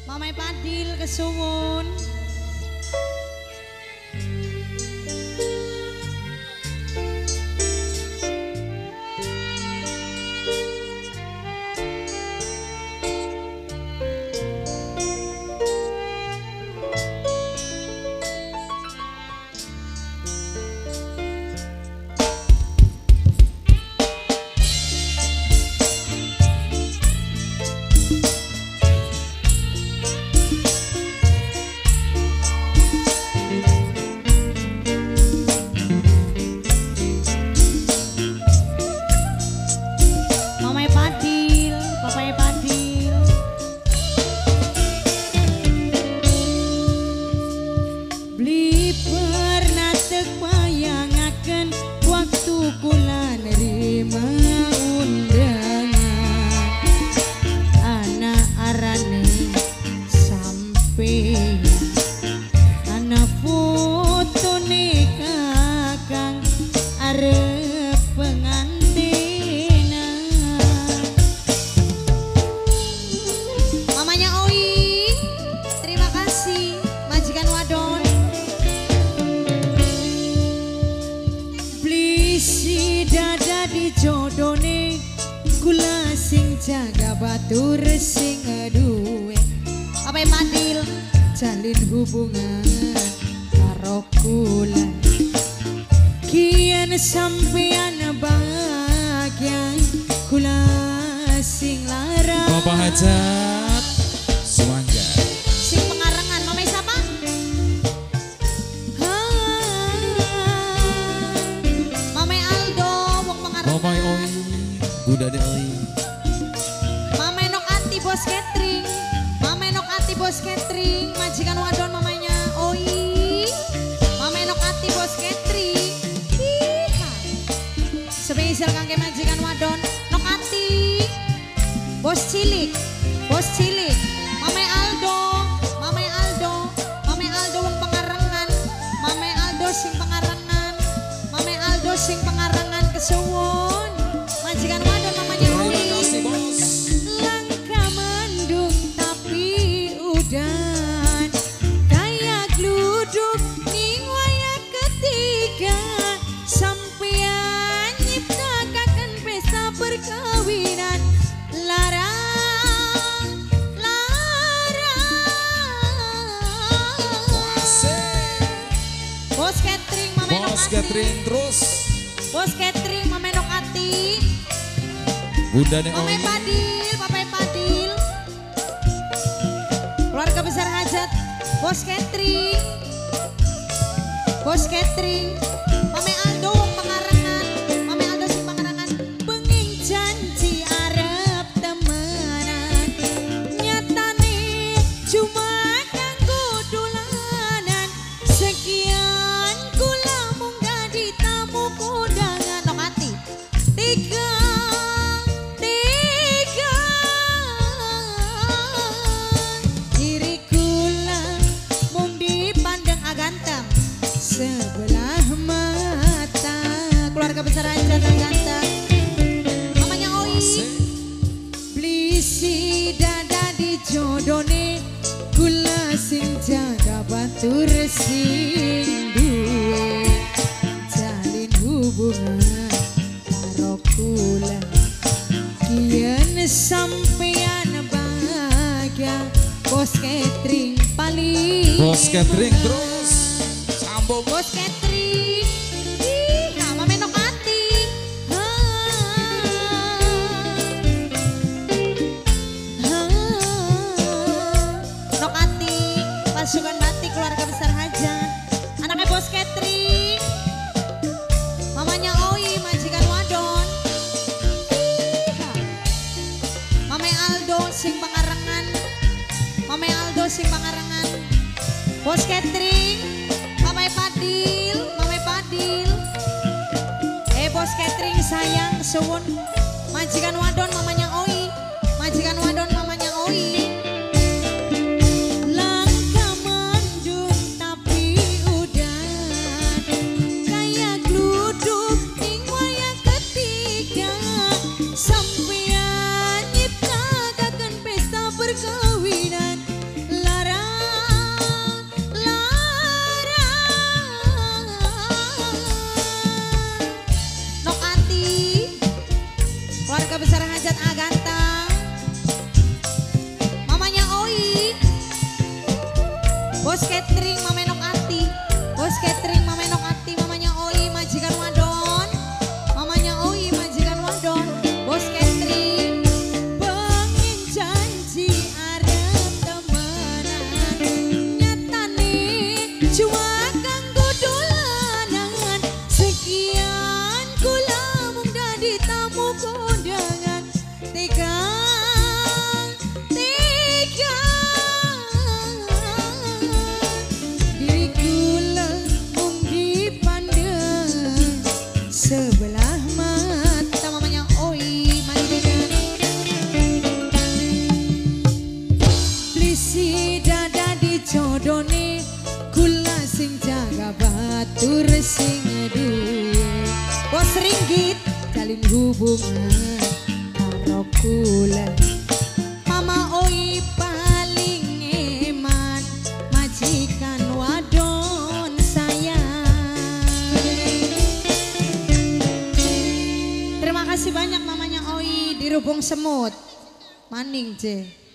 Mamai Padil kesuwun. Jaga batur sing duwe Papai Padil jalin hubungan karo kula kian sampean bahagia kula sing larang Bapak Hajat Suwangga sing pengarangan mamai siapa? Mamai Aldo wong pengarangan Bapak Oi Bunda de Oi Bos catering, Mama Enokati bos catering, majikan wadon mamanya Oi, Mama Enokati bos catering, spesial kangge majikan wadon Nokati, bos cilik, Mama Aldo, Mama Aldo wong pengarangan, Mama Aldo sing pengarangan kesuwun, majikan wadon mamanya Oi. Dan kayak gluduk ning waya ketiga sampean nyiptakaken pesta perkawinan larang Bos catering Mama terus Bos catering Mama Enokati Bunda de Mama Oi Padil Papai Padil keluarga besar hajat Bos catering Mame Aldo pengarangan Mame Aldo sing pengarangan penging janji arep temenan nyatane cuma kanggo dolanan sekian kula mung dadi tamu kondangan Nokati tiga sebelah mata keluarga besar aja dan ganteng mamanya Oi blisi dada di jodone kula sing jaga batur sing duwe jalin hubungan karo kula kian sampean bahagia bos catering paling Bos catering terus Bos catering, Mama Enokati, Nokati, pasukan batik keluarga besar hajat, anaknya bos catering, mamanya Oi majikan wadon, Mama Aldo sing pengarangan, bos catering. Mamai Padil bos catering sayang suwun majikan wadon mamanya Oi langka mendung tapi udan kayak gluduk ning waya ketiga sampean nyiptakaken pesta perkawinan sing duwe bos ringgit jalin hubungan karo kula. Mama Oi paling eman majikan wadon sayang. Terima kasih banyak mamanya Oi di Rubung Semut. Maning, C.